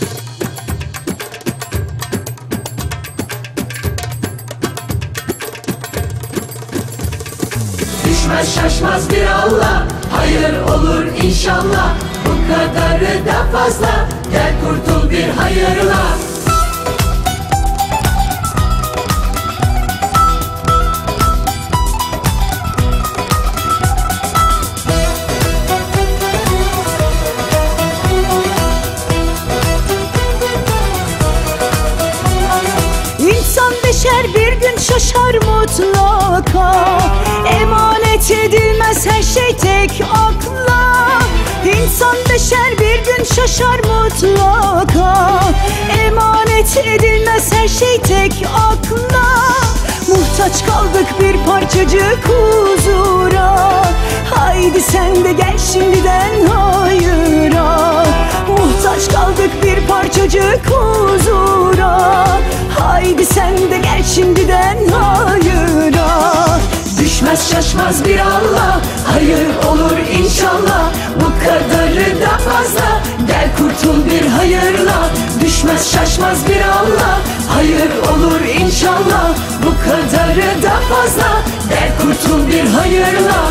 Düşmez şaşmaz bir Allah, hayır olur inşallah. Bu kadarı da fazla, gel kurtul bir hayırla. İnsan beşer bir gün şaşar mutlaka. Emanet edilmez her şey tek akla. İnsan beşer bir gün şaşar mutlaka. Emanet edilmez her şey tek akla. Muhtaç kaldık bir parçacık huzura. Haydi sen de gel şimdiden hayıra. Muhtaç kaldık bir parçacık huzura. Haydi sen de gel şimdiden hayıra. Düşmez şaşmaz bir Allah, hayır olur inşallah. Bu kadarı da fazla, gel kurtul bir hayırla. Düşmez şaşmaz bir Allah, hayır olur inşallah. Bu kadarı da fazla, gel kurtul bir hayırla.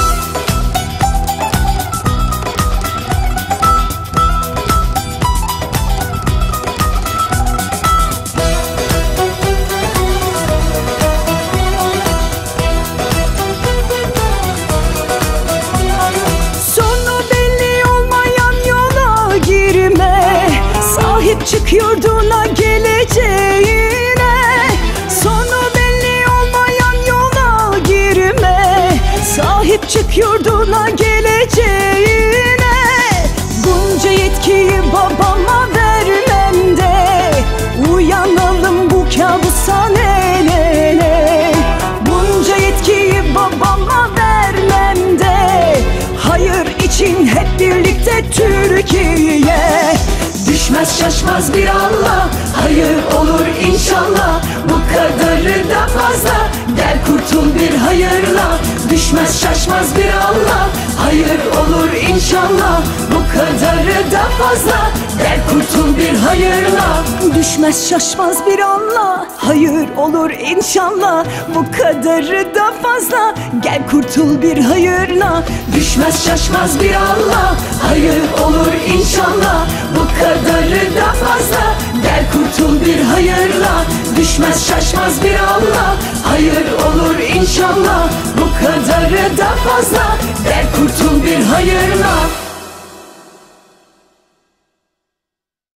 Çık yurduna geleceğine. Sonu belli olmayan yola girme. Sahip çık yurduna geleceğine. Bunca yetkiyi babama vermem de uyanalım bu kabusa el ele. Bunca yetkiyi babama vermem de hayır için hep birlikte Türkiye. Düşmez şaşmaz bir Allah, hayır olur inşallah. Bu kadarı da fazla, gel kurtul bir hayırla. Düşmez şaşmaz bir Allah, hayır olur inşallah. Bu kadarı da fazla, gel kurtul bir hayırla. Düşmez şaşmaz bir Allah, hayır olur inşallah. Bu kadarı da fazla, gel kurtul bir hayırla. Düşmez şaşmaz bir Allah, hayır olur inşallah. Bu kadarı da fazla, gel kurtul bir hayırla. Düşmez şaşmaz bir Allah, hayır olur inşallah. Bu kadarı da fazla, gel kurtul bir hayırla.